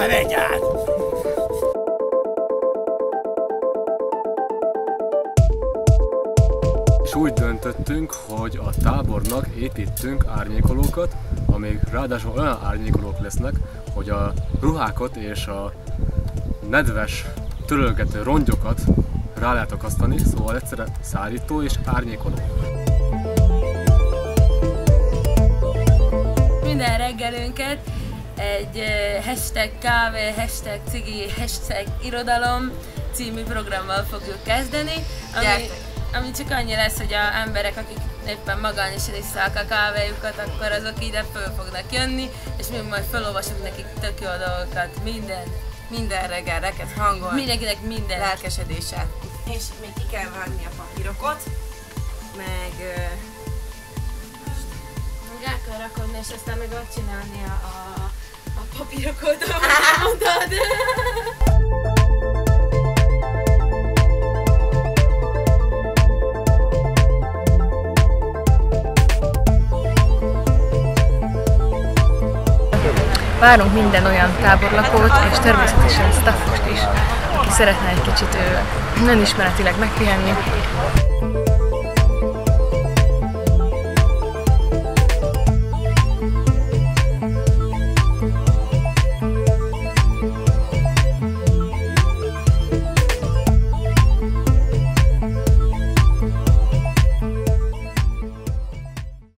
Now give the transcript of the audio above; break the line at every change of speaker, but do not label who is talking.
Már egyáltalán!
És úgy döntöttünk, hogy a tábornak építünk árnyékolókat, amik ráadásul olyan árnyékolók lesznek, hogy a ruhákat és a nedves, törölgető rongyokat rá lehet akasztani, szóval egyszerre szárító és árnyékoló.
Minden reggelünket egy hashtag kávé, hashtag cigi, hashtag irodalom című programmal fogjuk kezdeni, ami csak annyi lesz, hogy az emberek, akik éppen magányosan isszák a kávéjukat, akkor azok ide föl fognak jönni, és mi majd felolvasunk nekik tök jó dolgokat, minden reggel reket hangon, mindenkinek minden lelkesedéssel.
És még ki kell vágni a papírokat, meg
el kell rakodni, és aztán meg ott csinálni a papírokat, amit mondtad.
Várunk minden olyan táborlakót, és természetesen staffost is, aki szeretne egy kicsit önismeretileg megpihenni.